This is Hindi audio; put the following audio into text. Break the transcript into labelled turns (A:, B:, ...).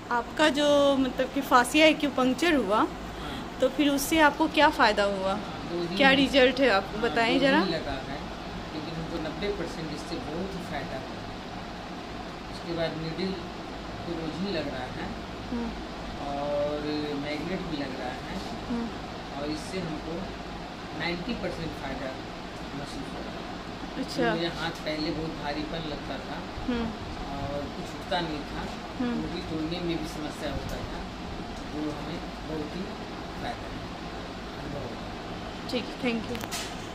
A: आपका जो मतलब कि फासिया एक्यूपंक्चर हुआ,
B: हाँ।
A: तो फिर उससे आपको क्या फ़ायदा हुआ,
B: 2 दिन
A: क्या रिजल्ट है आपको
B: हाँ,
A: बताएं
B: 2
A: ज़रा।
B: दिन लगा है, लेकिन हमको 90% इससे बहुत ही फ़ायदा है। उसके बाद नीडल तो रोज ही लग रहा है
A: हम्म,
B: और मैग्नेट भी लग रहा है,
A: हम्म,
B: और इससे हमको 90% फ़ायदा महसूस हो रहा है। जो
A: अच्छा।
B: मुझे हाथ पहले बहुत भारीपन लगता था
A: हम्म,
B: और कुछ उठता नहीं था,
A: हम्म,
B: रोटी तोड़ने में भी समस्या होता था, वो हमें बहुत ही फ़ायदा अनुभव होता है।
A: ठीक है, थैंक यू।